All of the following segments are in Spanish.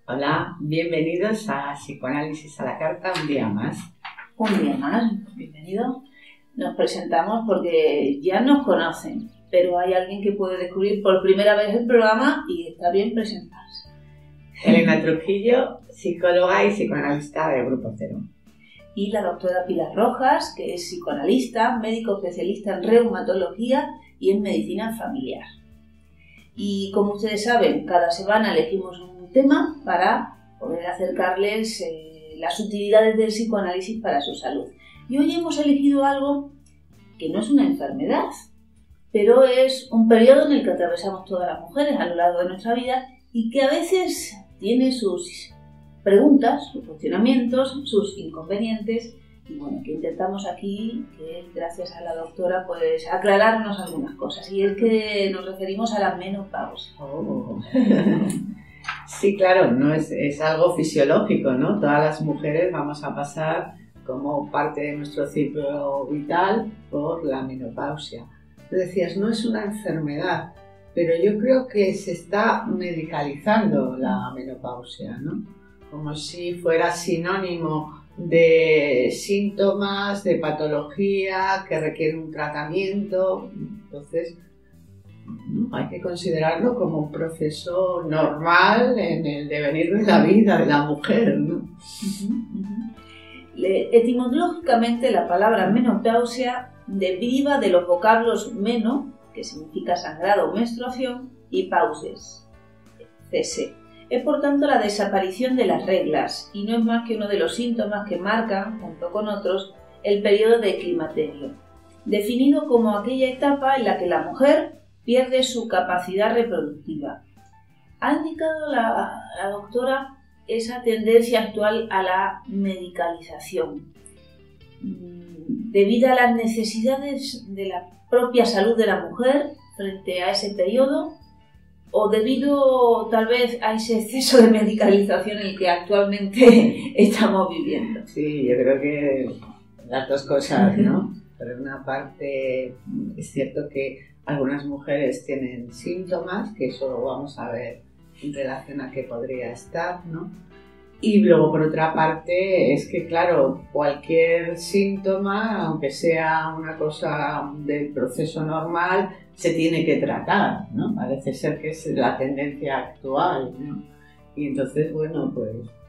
Hola, bienvenidos a Psicoanálisis a la Carta un día más. Un día más, bienvenido. Nos presentamos porque ya nos conocen, pero hay alguien que puede descubrir por primera vez el programa y está bien presentarse. Elena Trujillo, psicóloga y psicoanalista de Grupo Cero. Y la doctora Pilar Rojas, que es psicoanalista, médico especialista en reumatología y en medicina familiar. Y como ustedes saben, cada semana elegimos un tema para poder acercarles las utilidades del psicoanálisis para su salud. Y hoy hemos elegido algo que no es una enfermedad, pero es un periodo en el que atravesamos todas las mujeres a lo largo de nuestra vida y que a veces tiene sus preguntas, sus cuestionamientos, sus inconvenientes. Y bueno, que intentamos aquí, que gracias a la doctora, pues aclararnos algunas cosas. Y es que nos referimos a la menopausia. Oh. Sí, claro, no es algo fisiológico, ¿no? Todas las mujeres vamos a pasar como parte de nuestro ciclo vital por la menopausia. Tú decías, no es una enfermedad, pero yo creo que se está medicalizando la menopausia, ¿no? Como si fuera sinónimo de síntomas, de patología que requiere un tratamiento. Entonces, hay que considerarlo como un proceso normal en el devenir de la vida de la mujer, ¿no? Etimológicamente, la palabra menopausia deriva de los vocablos meno, que significa sangrado o menstruación, y pauses, cese. Es por tanto la desaparición de las reglas y no es más que uno de los síntomas que marcan, junto con otros, el periodo de climaterio, definido como aquella etapa en la que la mujer pierde su capacidad reproductiva. Ha indicado la doctora esa tendencia actual a la medicalización, debido a las necesidades de la propia salud de la mujer frente a ese periodo, o debido tal vez a ese exceso de medicalización en el que actualmente estamos viviendo. Sí, yo creo que las dos cosas, ¿no? Por una parte, es cierto que algunas mujeres tienen síntomas, que eso lo vamos a ver en relación a qué podría estar, ¿no? Y luego, por otra parte, es que, claro, cualquier síntoma, aunque sea una cosa del proceso normal, se tiene que tratar, ¿no? Parece ser que es la tendencia actual, ¿no? Y entonces, bueno, pues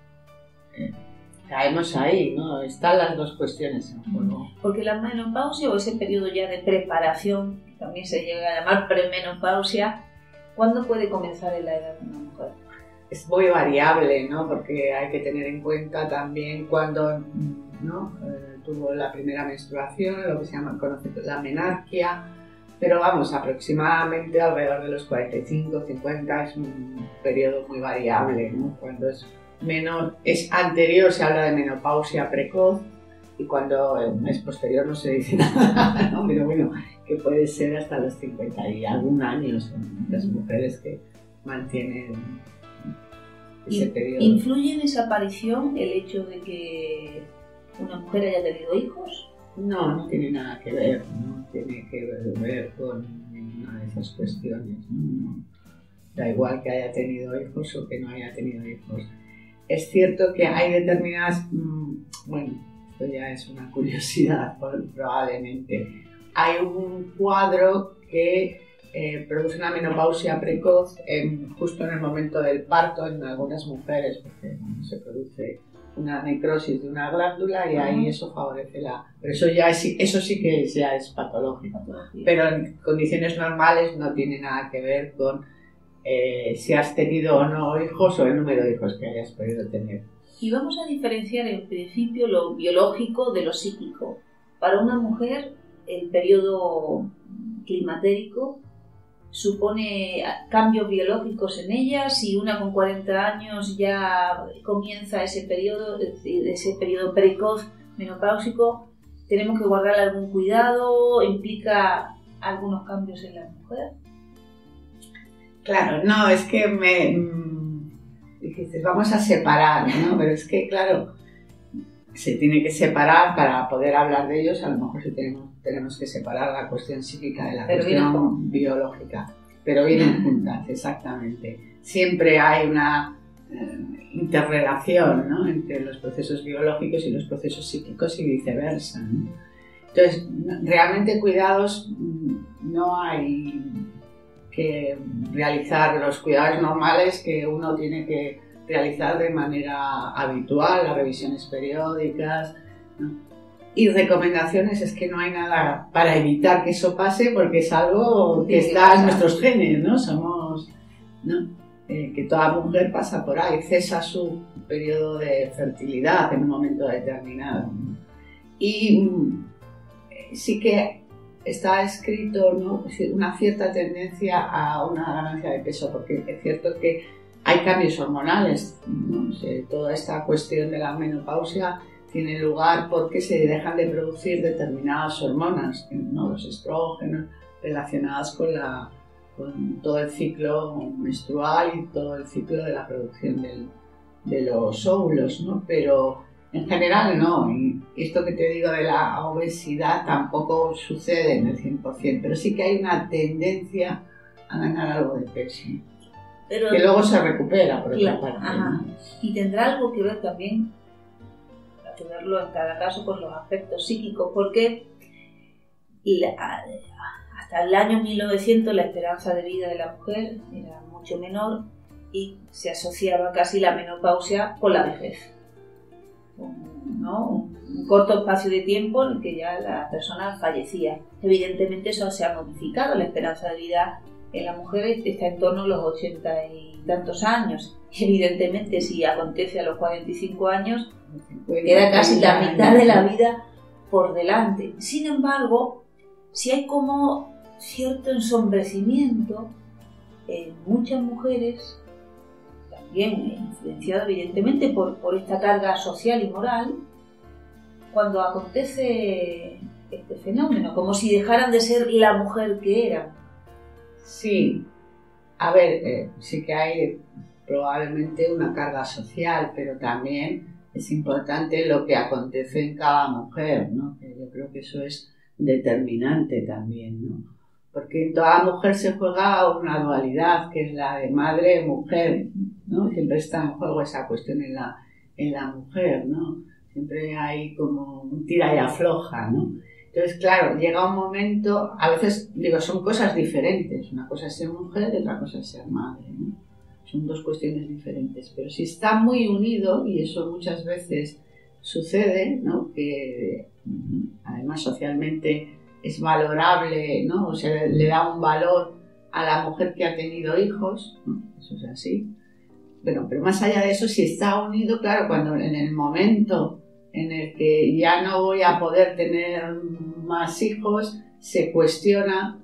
caemos ahí, ¿no? Están las dos cuestiones en juego. Porque la menopausia o ese periodo ya de preparación, también se llega a llamar premenopausia, ¿cuándo puede comenzar en la edad de una mujer? Es muy variable, ¿no? Porque hay que tener en cuenta también cuando, ¿no? Tuvo la primera menstruación, lo que se llama la menarquia, pero vamos, aproximadamente alrededor de los 45, 50 es un periodo muy variable, ¿no? Cuando es anterior se habla de menopausia precoz y cuando es posterior no se dice nada, ¿no? Pero bueno, que puede ser hasta los 50 y algún años en las mujeres que mantienen ese periodo. ¿Influye en esa aparición el hecho de que una mujer haya tenido hijos? No, no tiene nada que ver, no tiene que ver con ninguna de esas cuestiones, ¿no? Da igual que haya tenido hijos o que no haya tenido hijos. Es cierto que hay determinadas, bueno, esto ya es una curiosidad probablemente, hay un cuadro que produce una menopausia precoz justo en el momento del parto en algunas mujeres, porque se produce una necrosis de una glándula y ahí eso favorece pero eso sí que ya es patológico, pero en condiciones normales no tiene nada que ver con si has tenido o no hijos o el número de hijos que hayas podido tener. Y vamos a diferenciar en principio lo biológico de lo psíquico. Para una mujer el periodo climatérico supone cambios biológicos en ella. Si una con 40 años ya comienza ese periodo precoz menopáusico, tenemos que guardar algún cuidado, implica algunos cambios en la mujer. Claro, no, es que dijiste, vamos a separar, ¿no? Pero es que, claro, se tiene que separar para poder hablar de ellos. A lo mejor tenemos que separar la cuestión psíquica de la cuestión biológica. Pero vienen juntas, exactamente. Siempre hay una interrelación, ¿no?, entre los procesos biológicos y los procesos psíquicos y viceversa, ¿no? Entonces, realmente cuidados no hay que realizar los cuidados normales que uno tiene que realizar de manera habitual, las revisiones periódicas, ¿no? Y recomendaciones es que no hay nada para evitar que eso pase porque es algo que está en nuestros genes, ¿no? Somos, ¿no?, que toda mujer pasa por ahí, cesa su periodo de fertilidad en un momento determinado, ¿no? Y sí que está escrito, ¿no?, una cierta tendencia a una ganancia de peso, porque es cierto que hay cambios hormonales, ¿no? Toda esta cuestión de la menopausia tiene lugar porque se dejan de producir determinadas hormonas, ¿no?, los estrógenos, relacionadas con todo el ciclo menstrual y todo el ciclo de la producción de los óvulos, ¿no? Pero en general no, y esto que te digo de la obesidad tampoco sucede en el 100%, pero sí que hay una tendencia a ganar algo de peso, pero que luego se recupera por otra parte, ¿no? Y tendrá algo que ver también, hay que verlo en cada caso, con los aspectos psíquicos, porque hasta el año 1900 la esperanza de vida de la mujer era mucho menor y se asociaba casi la menopausia con la vejez, ¿no? Un corto espacio de tiempo en el que ya la persona fallecía. Evidentemente eso se ha modificado, la esperanza de vida en la mujer está en torno a los 80 y tantos años. Evidentemente si acontece a los 45 años queda casi la mitad de la vida por delante. Sin embargo, si hay como cierto ensombrecimiento en muchas mujeres, también influenciado evidentemente por esta carga social y moral, cuando acontece este fenómeno, como si dejaran de ser la mujer que eran. Sí, a ver, sí que hay probablemente una carga social, pero también es importante lo que acontece en cada mujer, ¿no? Que yo creo que eso es determinante también, ¿no? Porque en toda mujer se juega una dualidad, que es la de madre-mujer, ¿no? Siempre está en juego esa cuestión en la mujer, ¿no? Siempre hay como un tira y afloja, ¿no? Entonces, claro, llega un momento, a veces, digo, son cosas diferentes. Una cosa es ser mujer y otra cosa es ser madre, ¿no? Son dos cuestiones diferentes. Pero si está muy unido, y eso muchas veces sucede, ¿no?, que además socialmente es valorable, ¿no?, o sea, le da un valor a la mujer que ha tenido hijos, ¿no? Eso es así. Pero más allá de eso, si está unido, claro, cuando en el momento en el que ya no voy a poder tener más hijos, se cuestiona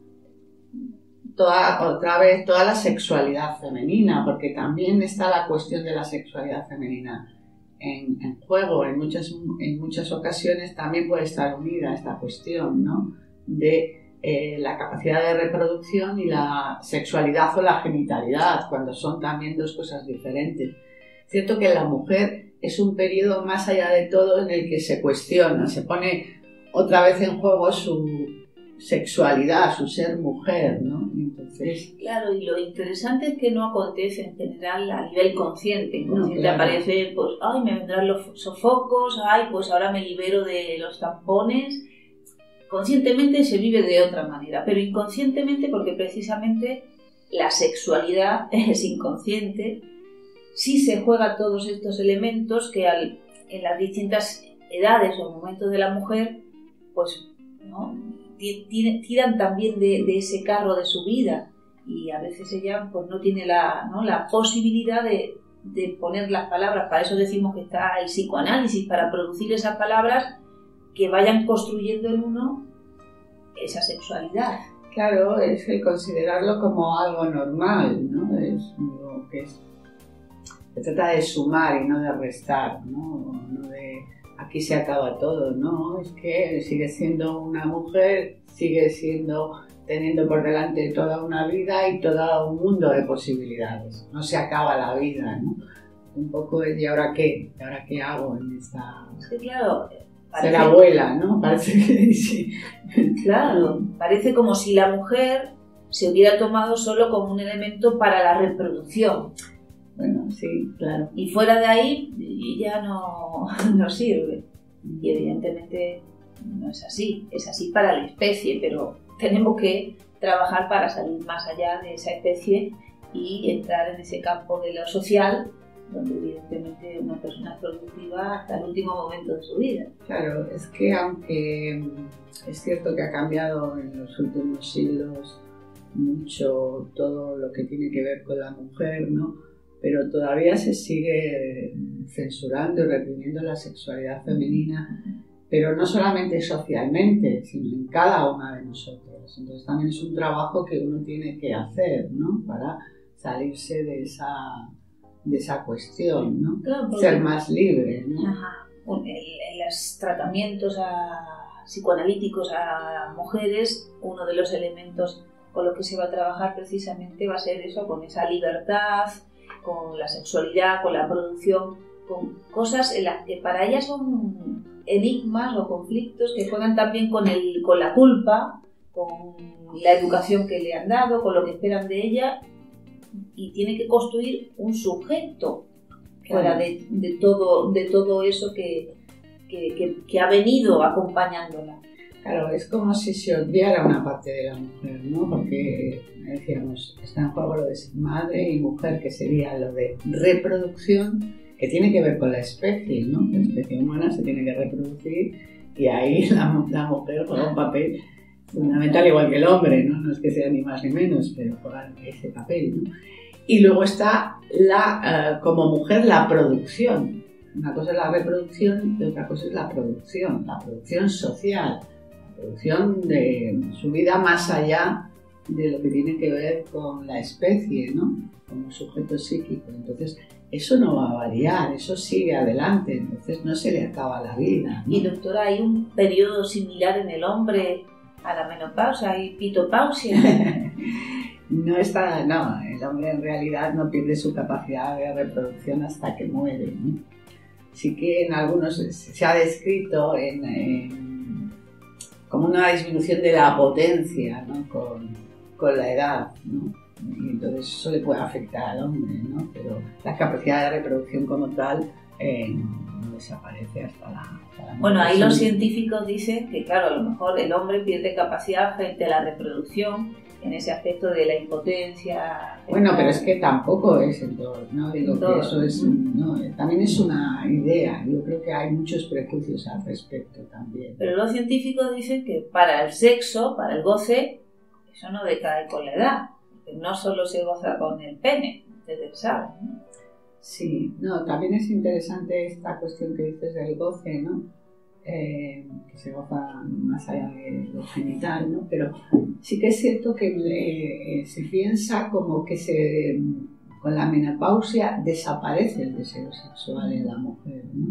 otra vez toda la sexualidad femenina, porque también está la cuestión de la sexualidad femenina en juego. En muchas ocasiones también puede estar unida esta cuestión, ¿no?, de la capacidad de reproducción y la sexualidad o la genitalidad, cuando son también dos cosas diferentes. Es cierto que la mujer es un periodo más allá de todo en el que se cuestiona, se pone otra vez en juego su sexualidad, su ser mujer, ¿no? Entonces, claro, y lo interesante es que no acontece en general a nivel consciente. Inconsciente, no, claro, aparece, pues, ay, me vendrán los sofocos, ay, pues ahora me libero de los tampones. Conscientemente se vive de otra manera, pero inconscientemente, porque precisamente la sexualidad es inconsciente, sí se juega todos estos elementos que en las distintas edades o momentos de la mujer, pues, ¿no?, tiran también de ese carro de su vida, y a veces ella pues no tiene la posibilidad de poner las palabras. Para eso decimos que está el psicoanálisis, para producir esas palabras que vayan construyendo en uno esa sexualidad. Claro, es el considerarlo como algo normal, ¿no? Es algo que se trata de sumar y no de restar, ¿no? No de aquí se acaba todo, ¿no? Es que sigue siendo una mujer, sigue teniendo por delante toda una vida y todo un mundo de posibilidades. No se acaba la vida, ¿no? Un poco es, ¿y ahora qué? ¿Y ahora qué hago en esta...? Es que claro... Ser abuela, ¿no? Parece que sí. Claro, parece como si la mujer se hubiera tomado solo como un elemento para la reproducción. bueno, sí, claro. Y fuera de ahí ya no sirve. Y evidentemente no es así. Es así para la especie, pero tenemos que trabajar para salir más allá de esa especie y entrar en ese campo de lo social, donde evidentemente una persona es productiva hasta el último momento de su vida. Claro, es que aunque es cierto que ha cambiado en los últimos siglos mucho todo lo que tiene que ver con la mujer, ¿no? Pero todavía se sigue censurando y reprimiendo la sexualidad femenina, pero no solamente socialmente, sino en cada una de nosotros. Entonces también es un trabajo que uno tiene que hacer, ¿no? Para salirse de esa cuestión, ¿no? Claro, porque... ser más libre, ¿no? Ajá. En los tratamientos psicoanalíticos a mujeres, uno de los elementos con los que se va a trabajar precisamente va a ser eso, con esa libertad, con la sexualidad, con la producción, con cosas en las que para ellas son enigmas o conflictos que juegan también con la culpa, con la educación que le han dado, con lo que esperan de ella, y tiene que construir un sujeto fuera de todo eso que ha venido acompañándola. Claro, es como si se obviara una parte de la mujer, ¿no? Porque, decíamos, está en juego lo de ser madre y mujer, que sería lo de reproducción, que tiene que ver con la especie, ¿no? La especie humana se tiene que reproducir y ahí la mujer juega un papel fundamental, igual que el hombre, ¿no? No es que sea ni más ni menos, pero juega ese papel, ¿no? Y luego está como mujer la producción. Una cosa es la reproducción y otra cosa es la producción social, la producción de su vida más allá de lo que tiene que ver con la especie, ¿no? Como sujeto psíquico. Entonces, eso no va a variar, eso sigue adelante, entonces no se le acaba la vida, ¿no? Y doctora, ¿hay un periodo similar en el hombre a la menopausia? ¿Hay pitopausia? No, el hombre en realidad no pierde su capacidad de reproducción hasta que muere, ¿no? Sí que en algunos se ha descrito como una disminución de la potencia, ¿no? con la edad, ¿no? Y entonces eso le puede afectar al hombre, ¿no? Pero la capacidad de reproducción como tal no desaparece hasta la muerte. Bueno, ahí los científicos dicen que, claro, a lo mejor el hombre pierde capacidad frente a la reproducción en ese aspecto de la impotencia. Bueno, pero es que tampoco es en todo, ¿no? Digo que eso es también es una idea. Yo creo que hay muchos prejuicios al respecto también. Pero los científicos dicen que para el sexo, para el goce, eso no decae con la edad. Porque no solo se goza con el pene, ustedes saben, ¿no? Sí, también es interesante esta cuestión que dices del goce, ¿no? Que se goza más allá de lo genital, ¿no? Pero sí que es cierto que se piensa como que con la menopausia desaparece el deseo sexual en la mujer, ¿no?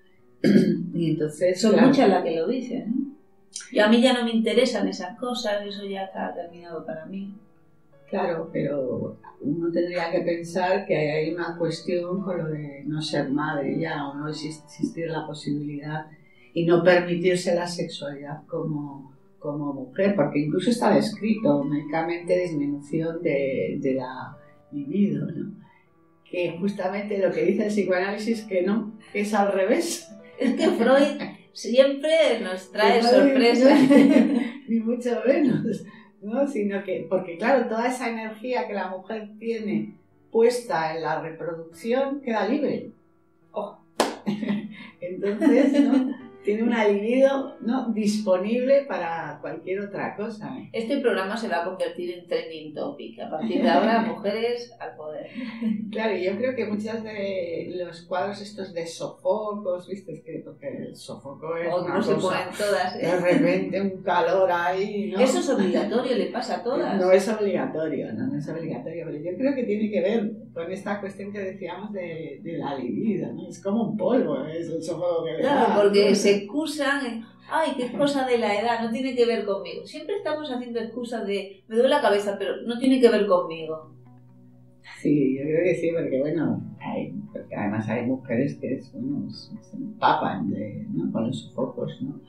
Y entonces son muchas las que lo dicen, ¿no? Y a mí ya no me interesan esas cosas, eso ya está terminado para mí. Claro, pero uno tendría que pensar que hay una cuestión con lo de no ser madre ya, o no existir la posibilidad y no permitirse la sexualidad como mujer, porque incluso está descrito médicamente disminución de la libido, ¿no? Que justamente lo que dice el psicoanálisis que no, que es al revés. Es que Freud siempre nos trae sorpresas. Ni mucho menos, ¿no? Sino que, porque claro, toda esa energía que la mujer tiene puesta en la reproducción queda libre. Oh. Entonces, ¿no? Tiene una libido, ¿no? disponible para cualquier otra cosa. Este programa se va a convertir en trending topic. A partir de ahora, mujeres al poder. Claro, yo creo que muchos de los cuadros estos de Sofocles, ¿viste? Porque el Sofoco es una no cosa, se ponen todas, ¿eh? De repente un calor ahí, ¿no? Eso es obligatorio, le pasa a todas. No es obligatorio, no es obligatorio, pero yo creo que tiene que ver con esta cuestión que decíamos de la libido, ¿no? Es como un polvo, ¿eh? Es el Sofoco que claro, porque se excusan, ay, qué cosa de la edad, no tiene que ver conmigo. Siempre estamos haciendo excusas de, me duele la cabeza, pero no tiene que ver conmigo. Sí, yo creo que sí, porque bueno, porque además hay mujeres que se empapan ¿no? con los sofocos, ¿no?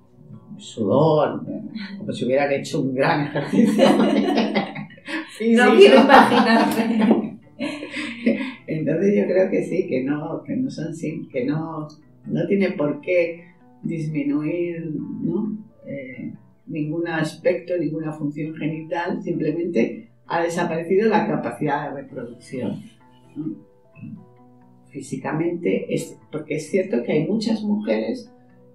Sudor, como si hubieran hecho un gran ejercicio. No quiero imaginarme. En Entonces yo creo que sí, que no son que no tiene por qué disminuir, ¿no? Ningún aspecto, ninguna función genital, simplemente ha desaparecido la capacidad de reproducción, ¿no? Físicamente, porque es cierto que hay muchas mujeres,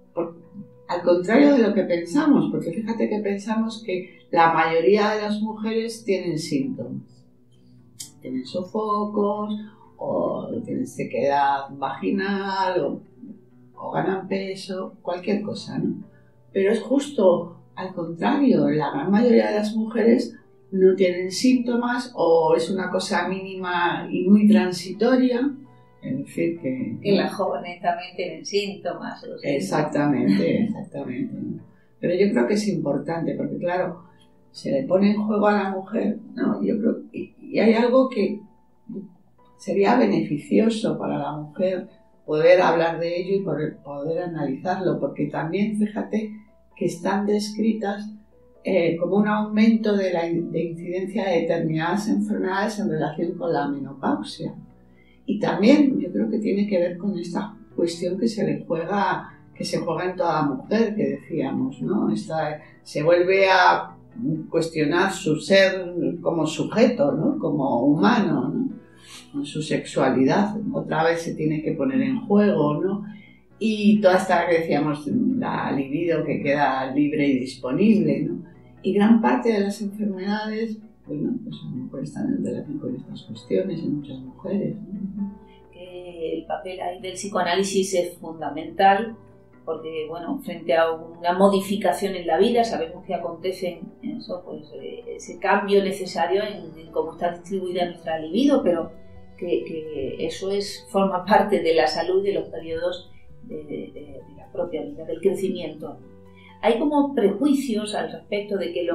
al contrario de lo que pensamos, porque fíjate que pensamos que la mayoría de las mujeres tienen síntomas, tienen sofocos, o tienen sequedad vaginal, o ganan peso, cualquier cosa, ¿no? Pero es justo al contrario, la gran mayoría de las mujeres no tienen síntomas o es una cosa mínima y muy transitoria, es decir que las jóvenes también tienen síntomas. Exactamente. Pero yo creo que es importante porque claro, se le pone en juego a la mujer, ¿no? Yo creo, y hay algo que sería beneficioso para la mujer poder hablar de ello y poder analizarlo, porque también fíjate que están descritas como un aumento de incidencia de determinadas enfermedades en relación con la menopausia. Y también yo creo que tiene que ver con esta cuestión que se juega en toda mujer, que decíamos, ¿no? Se vuelve a cuestionar su ser como sujeto, ¿no? Como humano, ¿no? Con su sexualidad, otra vez se tiene que poner en juego, ¿no? Y toda esta que decíamos, la libido que queda libre y disponible, ¿no? Y gran parte de las enfermedades, bueno, pues a lo mejor están en relación con estas cuestiones en muchas mujeres, ¿no? Que el papel ahí del psicoanálisis es fundamental porque, bueno, frente a una modificación en la vida, sabemos que acontece eso, pues, ese cambio necesario en cómo está distribuida nuestra libido, pero que eso forma parte de la salud y de los periodos de la propia vida, del crecimiento. Hay como prejuicios al respecto de que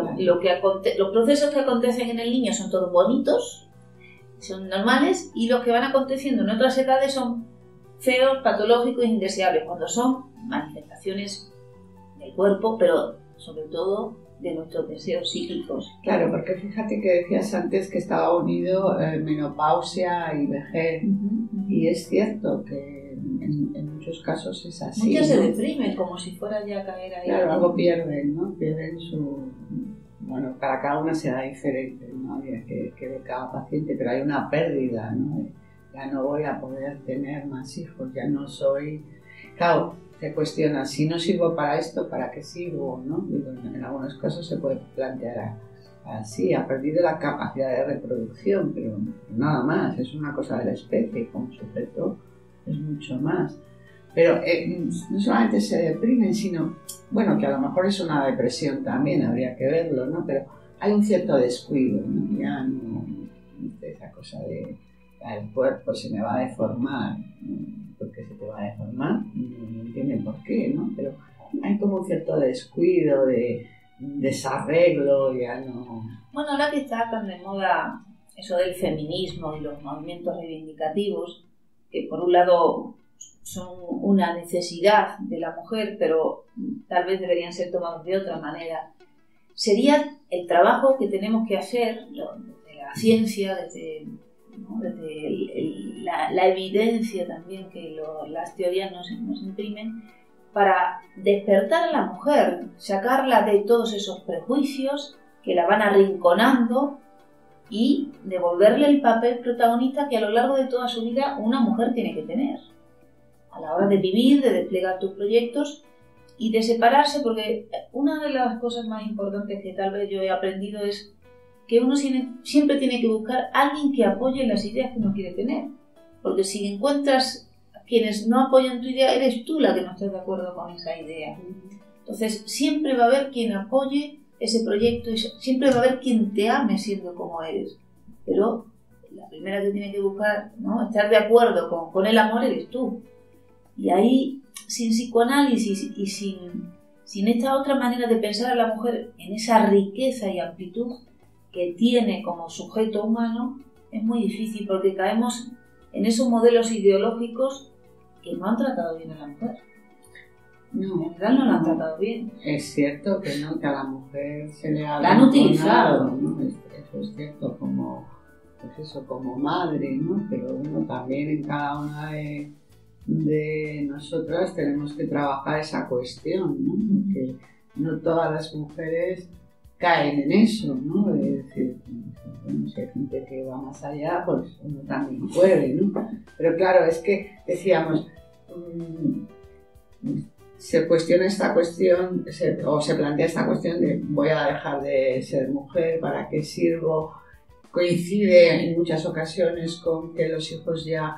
los procesos que acontecen en el niño son todos bonitos, son normales, y los que van aconteciendo en otras edades son feos, patológicos e indeseables, cuando son manifestaciones del cuerpo, pero sobre todo de nuestros deseos psíquicos. Claro, porque fíjate que decías antes que estaba unido menopausia y vejez, y es cierto que en muchos casos es así. Muchas se deprimen como si fuera ya a caer ahí. Claro, algo pierden, ¿no? Pierden su... Bueno, para cada una será diferente, ¿no? Habría que ver cada paciente, pero hay una pérdida, ¿no? Ya no voy a poder tener más hijos, ya no soy... Claro, se cuestiona, si no sirvo para esto, ¿para qué sirvo? ¿No? Digo, en algunos casos se puede plantear así, ha perdido la capacidad de reproducción, pero nada más, es una cosa de la especie, como sujeto es mucho más. Pero no solamente se deprimen, sino, bueno, que a lo mejor es una depresión también, habría que verlo, ¿no? Pero hay un cierto descuido, ¿no? Ya no esa cosa de el cuerpo se me va a deformar, porque se te va a deformar, no entienden por qué, ¿no? Pero hay como un cierto descuido, de desarreglo, ya no... Bueno, ahora que está tan de moda eso del feminismo y los movimientos reivindicativos, que por un lado son una necesidad de la mujer, pero tal vez deberían ser tomados de otra manera, sería el trabajo que tenemos que hacer desde la ciencia, desde la evidencia también que las teorías nos imprimen, para despertar a la mujer, sacarla de todos esos prejuicios que la van arrinconando y devolverle el papel protagonista que a lo largo de toda su vida una mujer tiene que tener a la hora de vivir, de desplegar tus proyectos y de separarse, porque una de las cosas más importantes que tal vez yo he aprendido es que uno siempre tiene que buscar a alguien que apoye las ideas que uno quiere tener, porque si encuentras a quienes no apoyan tu idea, eres tú la que no estás de acuerdo con esa idea. Entonces siempre va a haber quien apoye ese proyecto y siempre va a haber quien te ame siendo como eres, pero la primera que tiene que buscar, ¿no?, estar de acuerdo con el amor eres tú. Y ahí, sin psicoanálisis y sin esta otra manera de pensar a la mujer en esa riqueza y amplitud que tiene como sujeto humano, es muy difícil porque caemos en esos modelos ideológicos que no han tratado bien a la mujer. No, en realidad no la han tratado bien. Es cierto que no, que a la mujer se le ha... La han utilizado. ¿no? Eso es cierto, como pues eso, como madre, ¿no? Pero uno también en cada una de nosotras tenemos que trabajar esa cuestión, ¿no? Porque no todas las mujeres caen en eso, ¿no? Es decir, bueno, si hay gente que va más allá, pues uno también puede, ¿no? Pero claro, es que decíamos, se cuestiona esta cuestión, o se plantea esta cuestión de voy a dejar de ser mujer, ¿para qué sirvo? Coincide en muchas ocasiones con que los hijos ya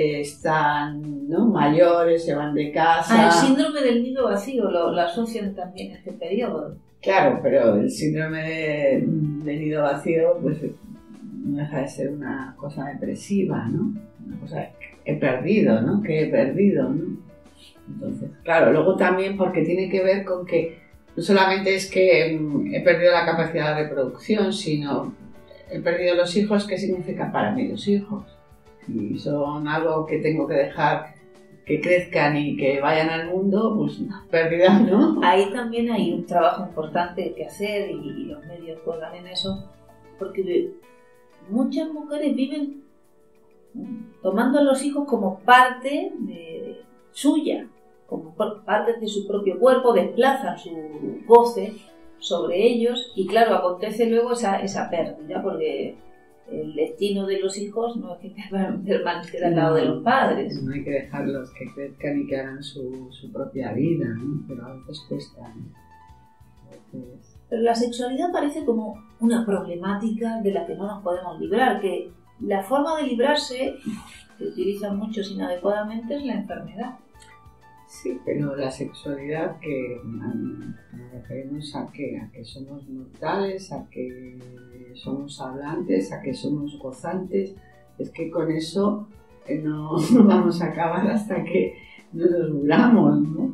están, ¿no?, mayores, se van de casa. El síndrome del nido vacío lo asocian también a este periodo. Claro, pero el síndrome de nido vacío pues no deja de ser una cosa depresiva, ¿no? Una cosa he perdido, ¿no? Que he perdido, ¿no? Entonces, claro, luego también porque tiene que ver con que no solamente es que he perdido la capacidad de reproducción, sino he perdido los hijos. ¿Qué significa para mí los hijos? Si son algo que tengo que dejar que crezcan y que vayan al mundo, pues pérdida, ¿no? Ahí también hay un trabajo importante que hacer y los medios juegan en eso, porque muchas mujeres viven tomando a los hijos como parte suya, como parte de su propio cuerpo, desplazan su goce sobre ellos y claro, acontece luego esa pérdida, porque el destino de los hijos no es que permanecer al lado de los padres. No hay que dejarlos que crezcan y que hagan su propia vida, ¿no? Pero a veces cuesta, ¿no? Pero la sexualidad parece como una problemática de la que no nos podemos librar, que la forma de librarse, que utilizan muchos inadecuadamente, es la enfermedad. Sí, pero la sexualidad que nos referimos a que somos mortales, a que somos hablantes, a que somos gozantes, es que con eso no vamos a acabar hasta que no nos muramos, ¿no?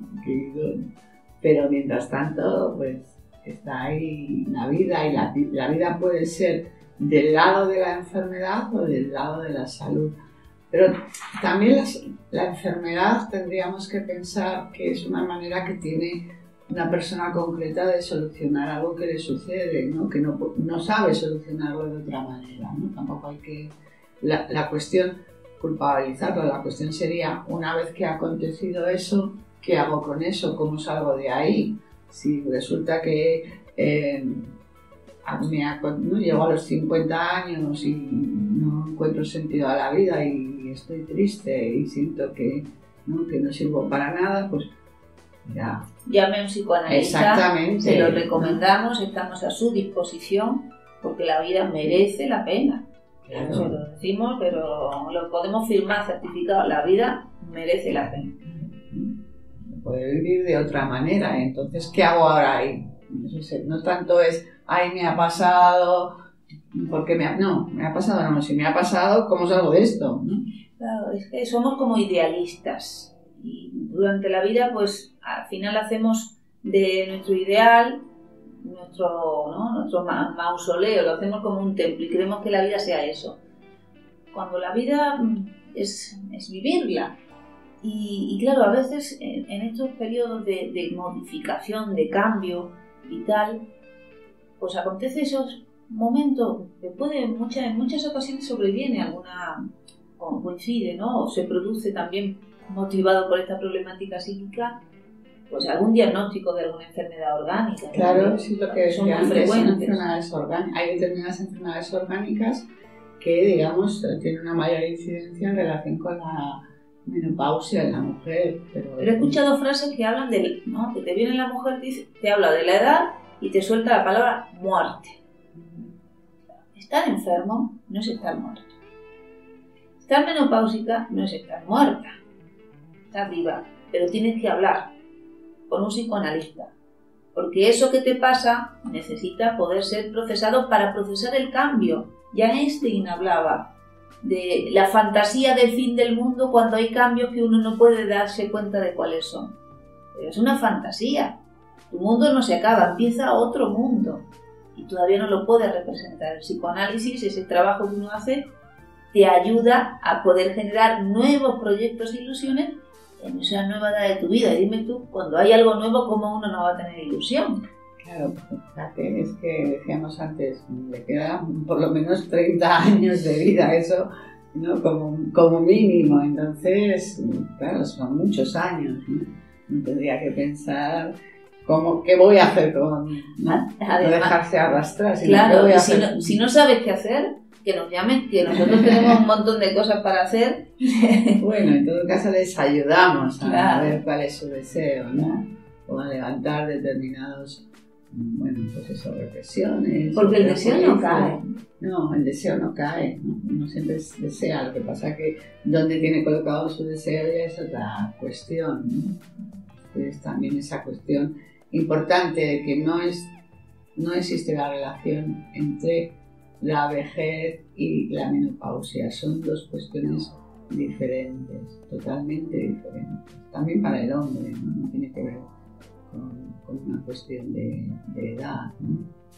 Pero mientras tanto, pues está ahí la vida y la vida puede ser del lado de la enfermedad o del lado de la salud. Pero también la enfermedad tendríamos que pensar que es una manera que tiene una persona concreta de solucionar algo que le sucede, ¿no? Que no sabe solucionarlo de otra manera, ¿no? Tampoco hay que... La cuestión, culpabilizarlo, la cuestión sería, una vez que ha acontecido eso, ¿qué hago con eso? ¿Cómo salgo de ahí? Si resulta que llego a los 50 años y no encuentro sentido a la vida y estoy triste y siento que no sirvo para nada, pues mira, llame a un psicoanalista. Exactamente. Se lo recomendamos, estamos a su disposición porque la vida merece la pena. Claro. Se lo decimos, pero lo podemos firmar certificado, la vida merece la pena. Puede vivir de otra manera, entonces ¿qué hago ahora ahí? No tanto es, ay, me ha pasado, porque me ha pasado, no, si me ha pasado, ¿cómo salgo de esto? ¿No? Claro, es que somos como idealistas y durante la vida pues al final hacemos de nuestro ideal nuestro mausoleo, lo hacemos como un templo y queremos que la vida sea eso, cuando la vida es vivirla. Y claro, a veces en estos periodos de modificación, de cambio y tal, pues acontece esos momentos que en muchas ocasiones sobreviene alguna, coincide, ¿no? O se produce también motivado por esta problemática psíquica, pues algún diagnóstico de alguna enfermedad orgánica. Claro, ¿no? sí, lo que son muy frecuentes. Hay determinadas enfermedades orgánicas que, digamos, tienen una mayor incidencia en relación con la menopausia en la mujer. Pero he escuchado frases que hablan ¿no? Que te viene la mujer, te habla de la edad y te suelta la palabra muerte. Estar enfermo no es estar muerto. Estar menopáusica no es estar muerta. Estás viva, pero tienes que hablar con un psicoanalista, porque eso que te pasa necesita poder ser procesado para procesar el cambio. Ya Einstein hablaba de la fantasía del fin del mundo cuando hay cambios que uno no puede darse cuenta de cuáles son. Pero es una fantasía. Tu mundo no se acaba, empieza otro mundo y todavía no lo puedes representar. El psicoanálisis, ese trabajo que uno hace, te ayuda a poder generar nuevos proyectos e ilusiones en esa nueva edad de tu vida. Y dime tú, cuando hay algo nuevo, ¿cómo uno no va a tener ilusión? Claro, fíjate, es que decíamos antes, le quedan por lo menos 30 años de vida, eso, ¿no? Como mínimo. Entonces, claro, son muchos años, ¿no? No tendría que pensar qué voy a hacer con, ¿no? Además, no dejarse arrastrar. Claro, ¿qué voy a hacer? Si no sabes qué hacer, que nos llamen, que nosotros tenemos un montón de cosas para hacer. Bueno, en todo caso les ayudamos a ver cuál es su deseo, ¿no? O a levantar determinados, bueno, pues eso, represiones. Porque el deseo no cae. No, el deseo no cae, ¿no? Uno siempre desea, lo que pasa es que donde tiene colocado su deseo ya es otra cuestión, ¿no? Es también esa cuestión importante de que no existe la relación entre la vejez y la menopausia. Son dos cuestiones diferentes, totalmente diferentes. También para el hombre, ¿no? No tiene que ver con una cuestión de edad, ¿no?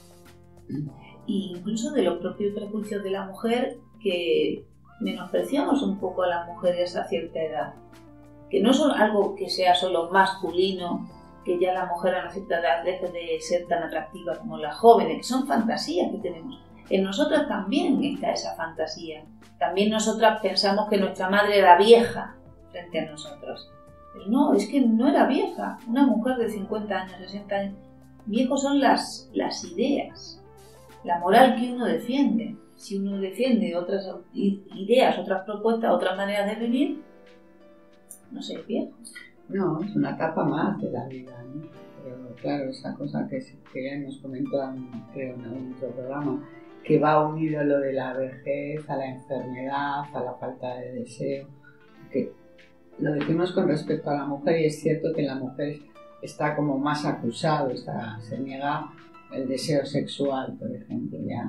Y incluso de los propios prejuicios de la mujer, que menospreciamos un poco a las mujeres a cierta edad. Que no son algo que sea solo masculino, que ya la mujer a una cierta edad deje de ser tan atractiva como las jóvenes, que son fantasías que tenemos. En nosotras también está esa fantasía. También nosotras pensamos que nuestra madre era vieja frente a nosotros. Pero no, es que no era vieja. Una mujer de 50 años, 60 años. Viejos son las ideas, la moral que uno defiende. Si uno defiende otras ideas, otras propuestas, otras maneras de vivir, no sé, es viejo. No, es una etapa más de la vida, ¿no? Pero claro, esa cosa que ya hemos comentado, creo, en algún otro programa, que va unido lo de la vejez, a la enfermedad, a la falta de deseo. Que lo decimos con respecto a la mujer, y es cierto que la mujer está como más acusado, se niega el deseo sexual, por ejemplo, ya.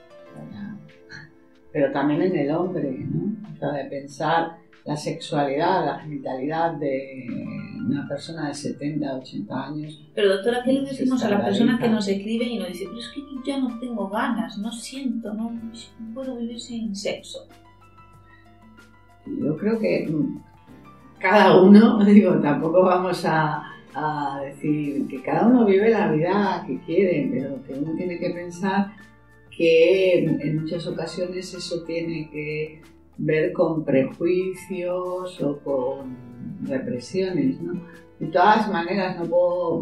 Pero también en el hombre, ¿no? O sea, de pensar la sexualidad, la genitalidad de una persona de 70, 80 años. Pero doctora, ¿qué le decimos a las personas que nos escriben y nos dicen, pero es que yo ya no tengo ganas, no siento, no puedo vivir sin sexo? Yo creo que cada uno, digo, tampoco vamos a decir que cada uno vive la vida que quiere, pero que uno tiene que pensar que en muchas ocasiones eso tiene que ver con prejuicios o con represiones, ¿no? De todas maneras no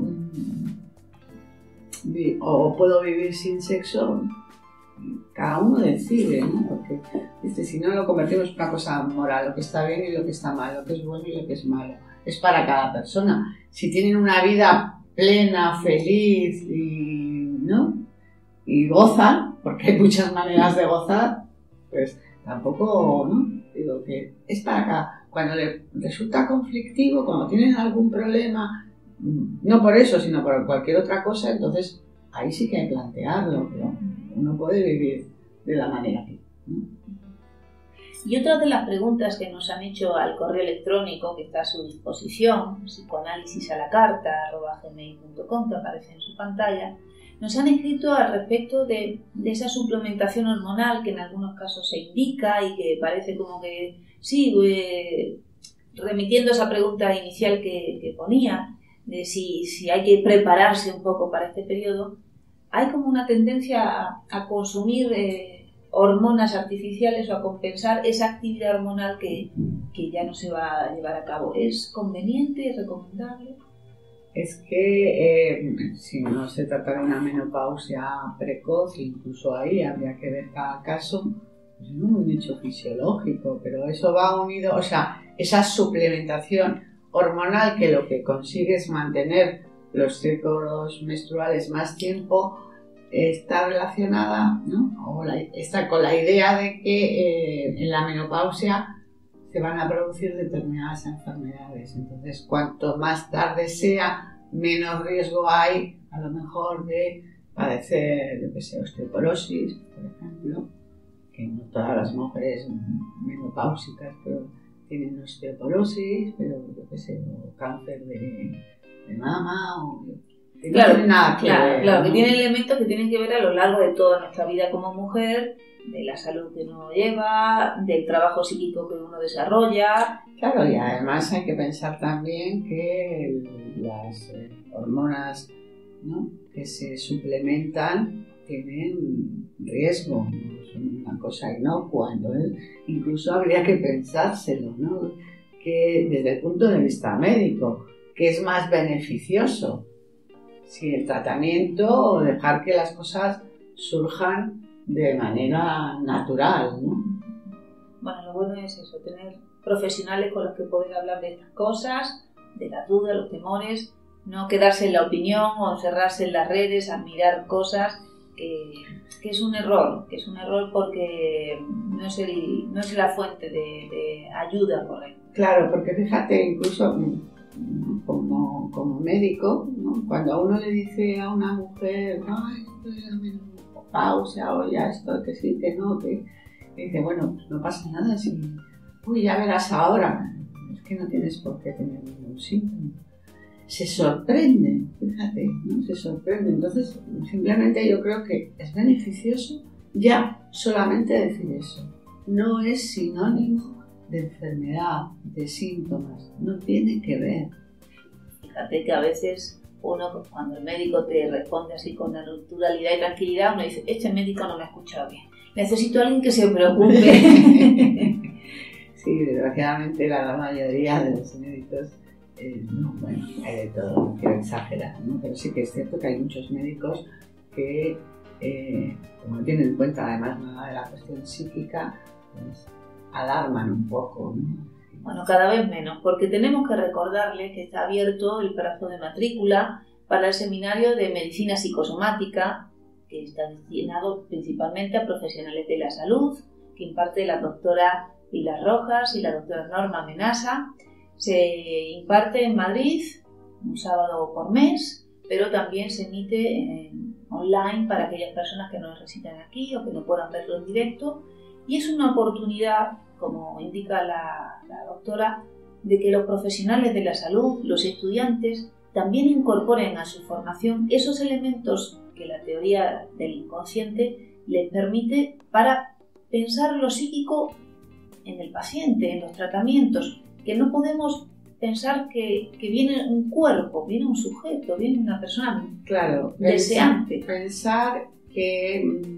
puedo vivir sin sexo, cada uno decide, ¿no? Porque si no lo convertimos en una cosa moral, lo que está bien y lo que está mal, lo que es bueno y lo que es malo, es para cada persona. Si tienen una vida plena, feliz ¿no? Y gozan, porque hay muchas maneras de gozar, pues tampoco, ¿no? Digo que es para acá. Cuando le resulta conflictivo, cuando tienen algún problema, no por eso, sino por cualquier otra cosa, entonces ahí sí que hay que plantearlo, pero uno puede vivir de la manera que, ¿no? Y otra de las preguntas que nos han hecho al correo electrónico, que está a su disposición, psicoanalisisalacarta@gmail.com, que aparece en su pantalla, nos han escrito al respecto de esa suplementación hormonal que en algunos casos se indica y que parece como que, sí, remitiendo a esa pregunta inicial que ponía, de si hay que prepararse un poco para este periodo, hay como una tendencia a consumir hormonas artificiales o a compensar esa actividad hormonal que ya no se va a llevar a cabo. ¿Es conveniente? ¿Es recomendable? Es que si no se trata de una menopausia precoz, incluso ahí habría que ver cada caso, pues es un hecho fisiológico, pero eso va unido, o sea, esa suplementación hormonal que lo que consigue es mantener los ciclos menstruales más tiempo, está relacionada, ¿no? Está con la idea de que en la menopausia se van a producir determinadas enfermedades. Entonces, cuanto más tarde sea, menos riesgo hay, a lo mejor, de padecer, yo que sé, osteoporosis, por ejemplo, que no todas las mujeres menopáusicas pero tienen osteoporosis, pero yo que sé, o cáncer de mama, o que no tiene nada que ver, claro, ¿no? Que tiene elementos que tienen que ver a lo largo de toda nuestra vida como mujer, de la salud que uno lleva, del trabajo psíquico que uno desarrolla. Claro, y además hay que pensar también que las hormonas ¿no?, que se suplementan tienen riesgo, no son una cosa inocua. Entonces, incluso habría que pensárselo, ¿no?, que desde el punto de vista médico, que es más beneficioso, si el tratamiento o dejar que las cosas surjan de manera natural, ¿no? Bueno, lo bueno es eso, tener profesionales con los que poder hablar de estas cosas, de las dudas, los temores, no quedarse en la opinión o encerrarse en las redes a mirar cosas que es un error, porque no es la fuente de ayuda correcta. Claro, porque fíjate, incluso como médico, ¿no?, cuando a uno le dice a una mujer, ay, pues la menopausia o ya esto, que sí, que no, que dice, bueno, pues no pasa nada, si, uy, ya verás ahora, es que no tienes por qué tener ningún síntoma. Se sorprende, fíjate, ¿no?, se sorprende. Entonces, simplemente yo creo que es beneficioso ya solamente decir eso. No es sinónimo de enfermedad, de síntomas, no tiene que ver. Fíjate que a veces uno, cuando el médico te responde así con naturalidad y tranquilidad, uno dice, este médico no me ha escuchado bien, necesito a alguien que se preocupe. Sí, desgraciadamente la mayoría de los médicos, no, bueno, hay de todo, no quiero exagerar, ¿no?, pero sí que es cierto que hay muchos médicos que, como no tienen en cuenta además nada de la cuestión psíquica, pues alarman un poco, ¿no? Bueno, cada vez menos, porque tenemos que recordarles que está abierto el plazo de matrícula para el seminario de medicina psicosomática, que está destinado principalmente a profesionales de la salud, que imparte la doctora Pilar Rojas y la doctora Norma Menasa. Se imparte en Madrid un sábado por mes, pero también se emite online para aquellas personas que no residan aquí o que no puedan verlo en directo. Y es una oportunidad, como indica la doctora, de que los profesionales de la salud, los estudiantes, también incorporen a su formación esos elementos que la teoría del inconsciente les permite para pensar lo psíquico en el paciente, en los tratamientos, que no podemos pensar que viene un cuerpo, viene un sujeto, viene una persona, claro, deseante. Pensar que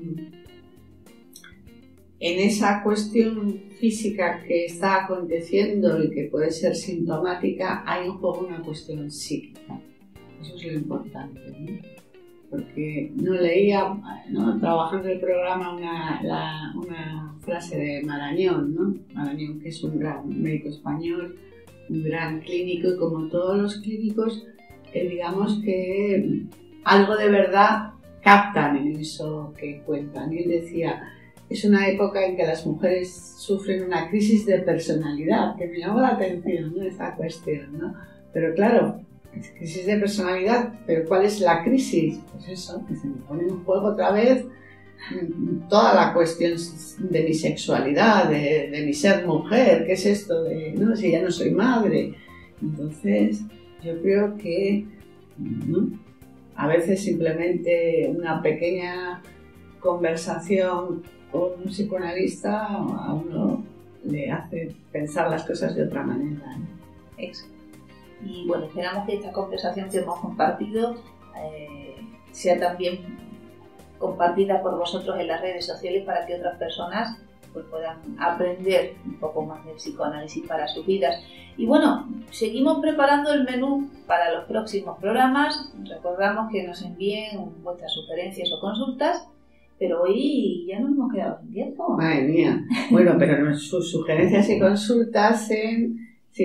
en esa cuestión física que está aconteciendo y que puede ser sintomática, hay un poco una cuestión psíquica. Eso es lo importante, ¿no? Porque no leía, ¿no?, trabajando el programa, una frase de Marañón, ¿no? Marañón, que es un gran médico español, un gran clínico, y como todos los clínicos, digamos que algo de verdad captan en eso que cuentan. Y él decía, es una época en que las mujeres sufren una crisis de personalidad, que me llamó la atención, ¿no?, esa cuestión, ¿no? Pero claro, es crisis de personalidad, pero ¿cuál es la crisis? Pues eso, que se me pone en juego otra vez toda la cuestión de mi sexualidad, de mi ser mujer, ¿qué es esto de, no, si ya no soy madre? Entonces, yo creo que, ¿no?, a veces simplemente una pequeña conversación con un psicoanalista a uno le hace pensar las cosas de otra manera, ¿no? Exacto. Y bueno, esperamos que esta conversación que hemos compartido sea también compartida por vosotros en las redes sociales para que otras personas pues puedan aprender un poco más del psicoanálisis para sus vidas. Y bueno, seguimos preparando el menú para los próximos programas. Recordamos que nos envíen vuestras sugerencias o consultas, pero hoy ya nos hemos quedado sin tiempo. Madre mía. Bueno, pero sus sugerencias y consultas en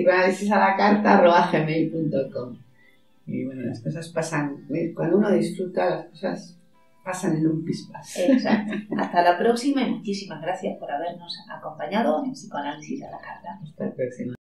psicoanalisisalacarta@gmail.com. Y bueno, las cosas pasan, cuando uno disfruta, las cosas pasan en un pispás. Exacto. Hasta la próxima y muchísimas gracias por habernos acompañado en Psicoanálisis a la Carta. Hasta la próxima.